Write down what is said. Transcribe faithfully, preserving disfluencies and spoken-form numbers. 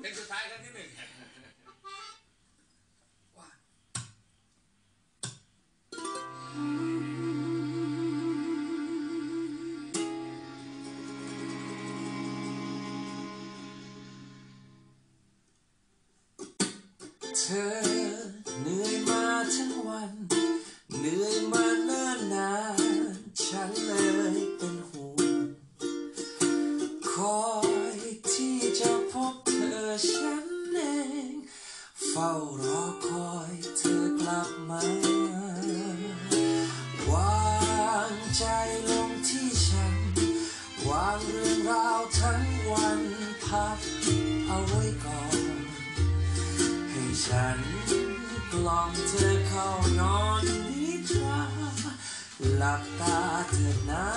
ลงสุดท้ายครั้งที่หนึ่งเธอเหนื่อยมาทั้งวันเหนื่อยมาเนิ่นนานฉันเลยเป็นห่วงคอยที่จะพบเธอฉันเองเฝ้ารอคอยเธอกลับมาวางใจลงที่ฉันวางเรื่องราวทั้งวันพักเอาไว้ก่อนให้ฉันกล่อมเธอเข้านอนนิทราหลับตาเถิดนะ